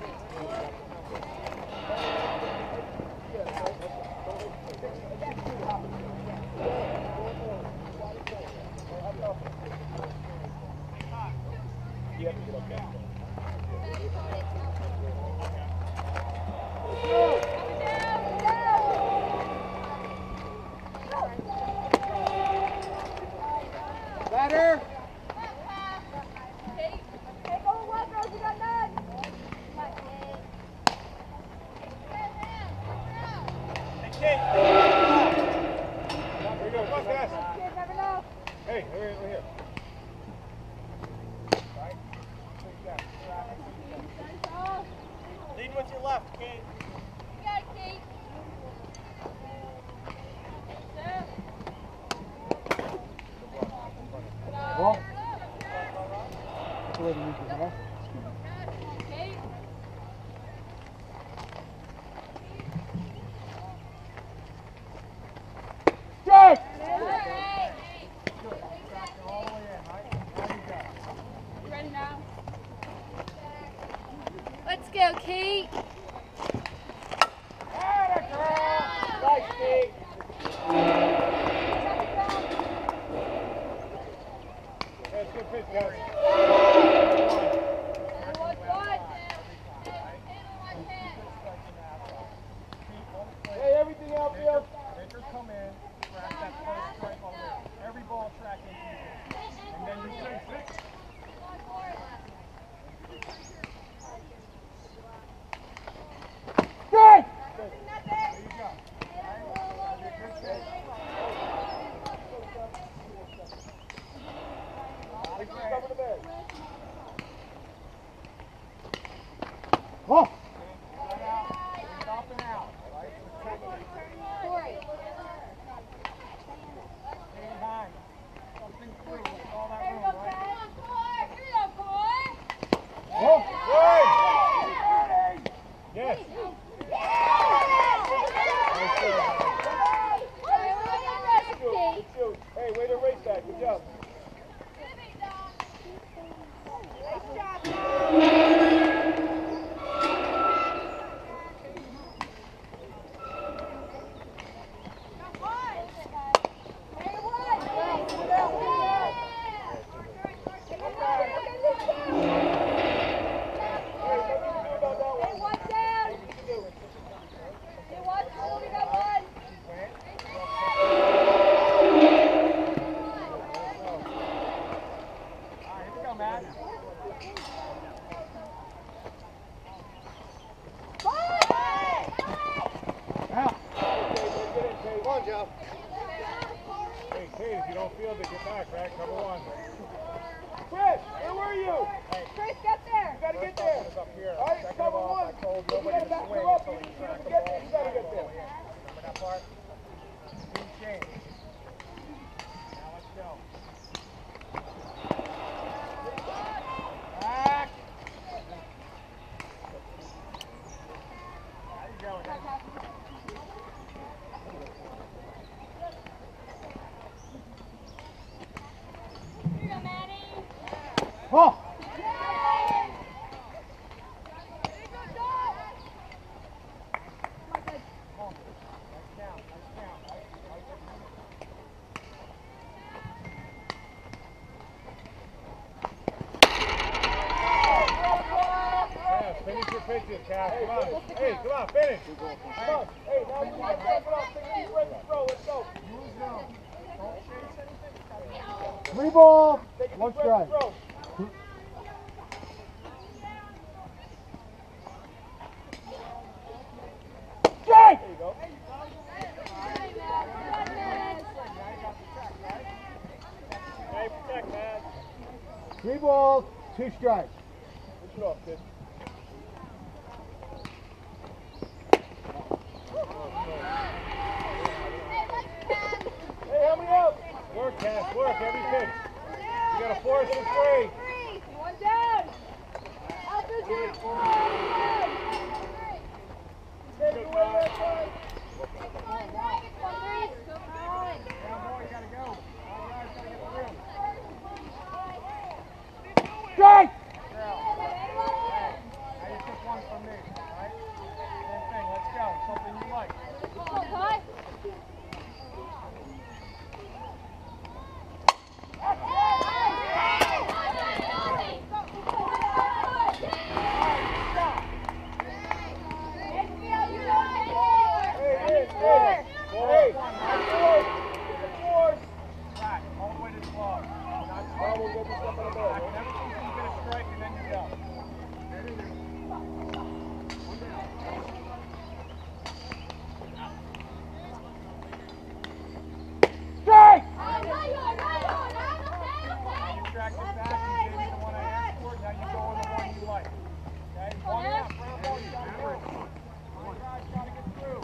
Better. Hey, go one, girls, you got none. Hey, kid! Here we go. Come on, guys. Kid, never know. Hey, we're here. Lead with your left, kid. You got it, Kate. Ball. That's the way to use it, huh? Kate. Jake! All right. All the way in, right? You ready now? Let's go, Kate. Atta girl! Nice, Kate. Hey, it's a good pitch, guys. Hey, everything outfield. Pitchers come in, track that first strike all the way. Every ball track in. And then you say six. Jake! There you go. Cover the bag. Ball. Up and out. Right? Corey. Stay behind. Something through with all that Here we room, go, right? Kat. Here we go, Corey. Ball. Good! Yes. Kate. Shoot. Hey, way to race that. Good job. Hey, what do you do about that one? One down. What do you do? Hey, one, two, we got one. All right, here we go, Matt. Out. Come on, Joe. Hey, Kate, if you don't field it, get back, right? Cover one. Chris, where were you? Chris, get there. You gotta get there. Up here. All right, Second cover ball, one. I told If you nobody gotta to back swing her up, until if he you tracked the get ball. there, you gotta get there. Remember that part? Team change. Now let's go. Back. How you going? pitches, Cass. Come on. Hey, come on, finish. Come on. Hey, now you got to back it up. Take it ready to throw. Let's go. Use zone. Don't chase anything. 3 ball, Take it 1 ready to strike. throw. Strike! There you go. Hey, protect, man. 3 balls, 2 strikes. Push it off, kid. Hey, help me out. Work, Cass. Work every pitch. You got to force it free. One down. Out the team. Take it away, that time. Down boy, you gotta go. All guys gotta get through. Strike! Now you took one from me, alright? Same thing, let's go. Something you like. Back, all the way to the glove. Not strike. Back, and everything you get a strike and then you go. Strike! Now you track it back, you gave me the one I asked for, now you go on the one you like. Okay? One out, ground ball, you gotta go. One guy's gotta get through.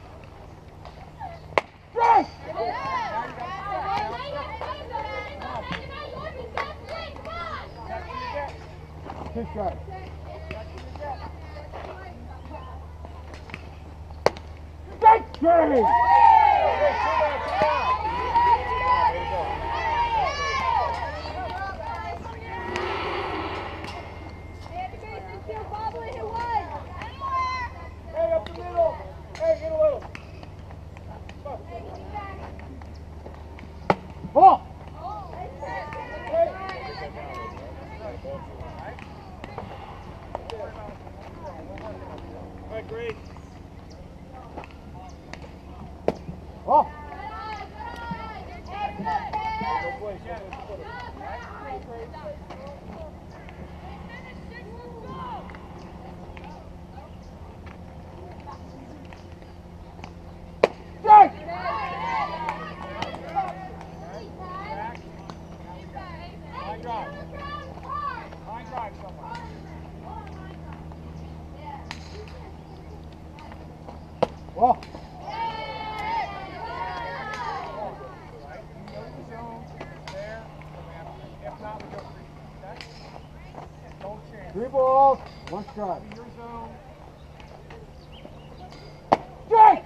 Strike! Now you gotta protect. Now you get. 2 strikes. Strike 3! Hey, up the middle. Hey, get a little. Ball! All right, great. Ball! Go play. Strike! Line drive. Line drive somewhere. Ball! Right? You know the zone. There. If not, we go free. Okay? Don't chance. 3 balls, 1 strike. Your zone. Strike!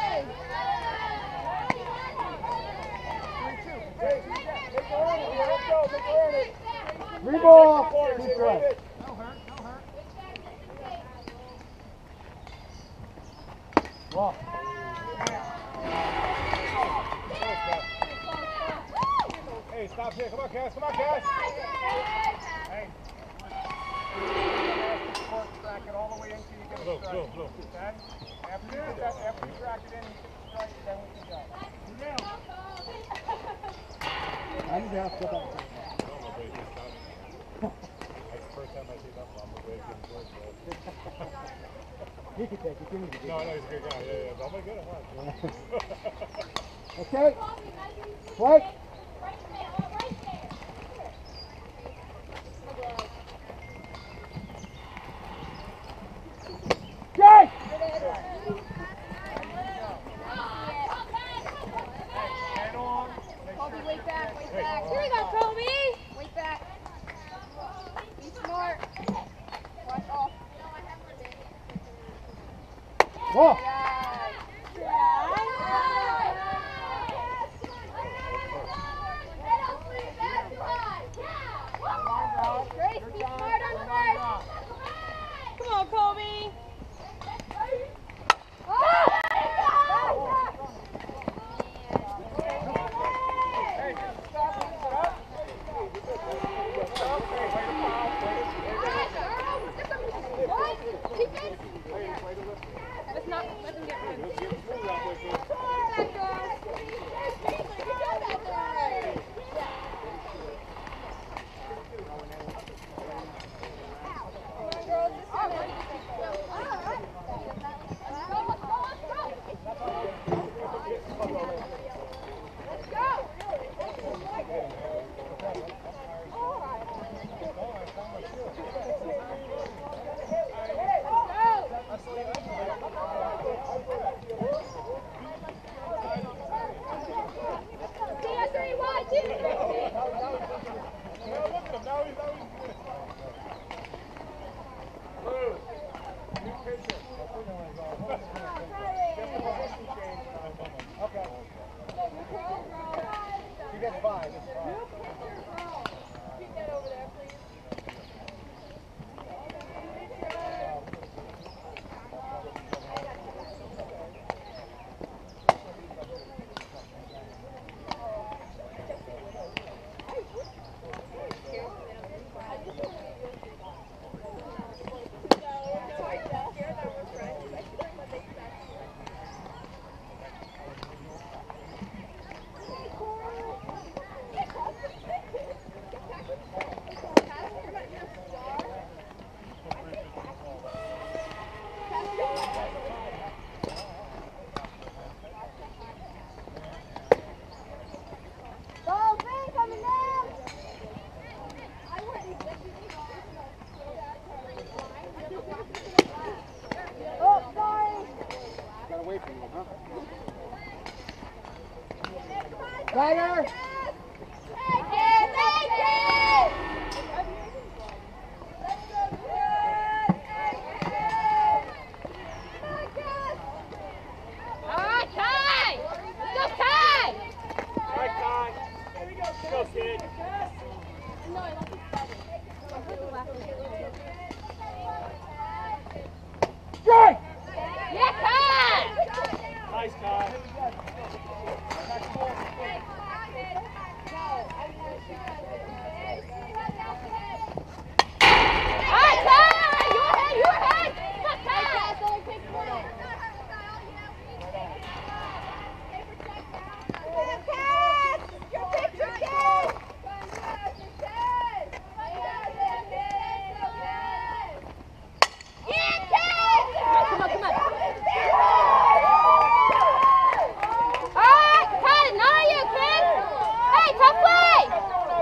3 balls, 2 strikes. No hurt, no hurt. Ball! Hey, stop here. Come on, Cass. Come on, Cass. Hey. Track it all the way in until you get a strike. Okay? After you track it in, you get the strike, then we can go. I need to have stuff out. That's the first time I see that. I'm a great kid. He can take it. Give me the No, I know he's a good guy. Yeah. But I'm good at what? Okay? Play! Strike! Head on. Make Kobe, sure wait back, wait Hey. back. Here we go, Kobe. Wait back. Be smart. Watch off. Ball! Grace, be smart on the first. Come on, Kobe. Hey, stop, sit up. Keep Ryder! Go, kid. Strike! Yeah, Kai! Nice, Kai. Alright, Kai! Your head, your head! Kai! Come on, come on. Alright, Kai, none of you, kid! Hey, tough play!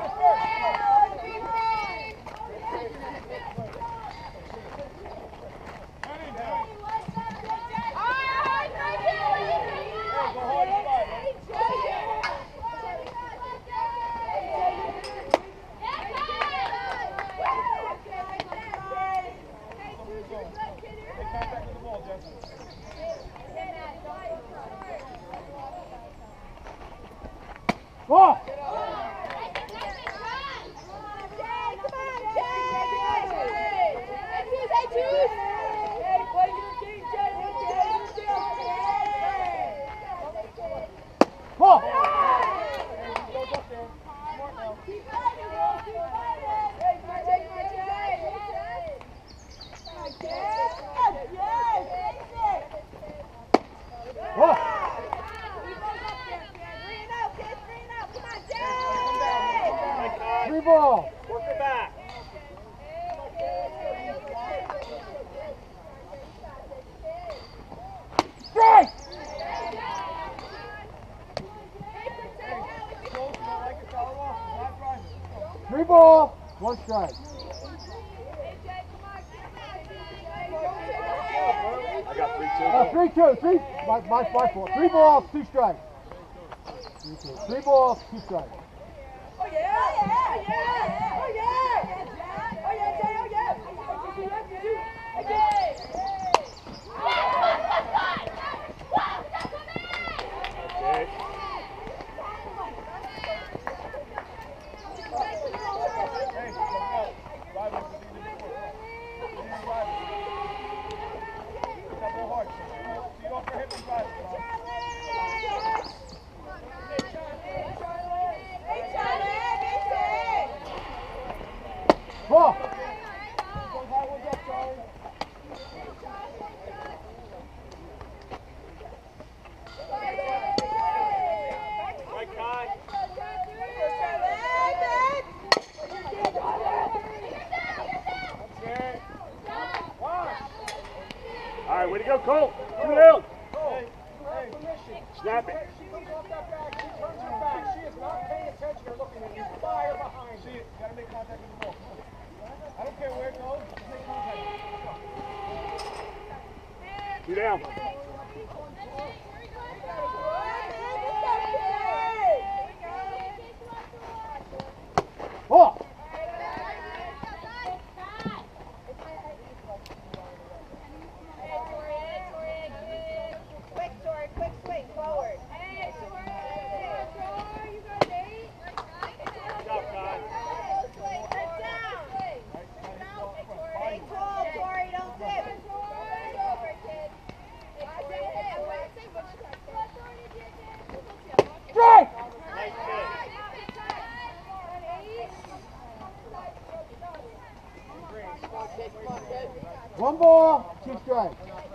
Oh! Oh! Three ball. Work it back. Strike! Three ball, one strike. I got 3-2. 3-2. Three. My fault. 3 balls, 2 strikes. 3 balls, 2 strikes. Oh yeah! Oh yeah! Oh yeah! Oh yeah, Jay! Oh yeah! Oh! Right, Kai. All right, way to go, Cole. 2-0. Snap it. She comes off that back, she turns her back. She is not paying attention or looking at you. Fire behind. See it. You gotta make contact with the ball. I don't care where it goes. Just make contact. 2 down. Oh! Quick swing forward. Good job, Kai. Stay tall, Tori, don't dip. Strike! Nice pitch. 1 ball, 2 strikes.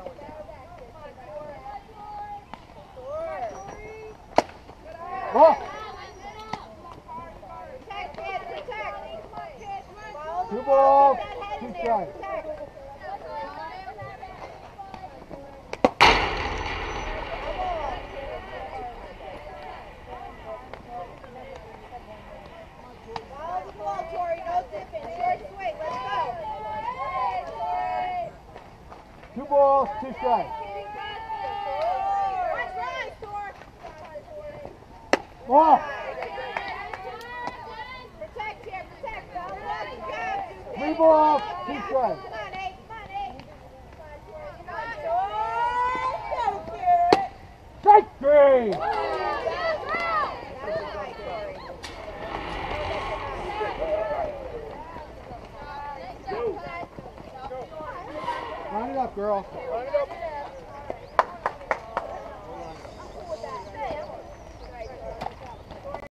Oh! Protect, kid, protect. 2 balls, That head 2 in there, strikes. protect. Follow the ball, Tori, no dipping. Short swing, let's go. 2 balls, 2 strikes. Watch rise, Tori. Oh! Off. Protect here, protect. Don't let it go. Three ball off. Keep trying. Come on, Nate. Come on, Nate. Oh, go, Garrett. Strike three. Line it up, girls. Line it up.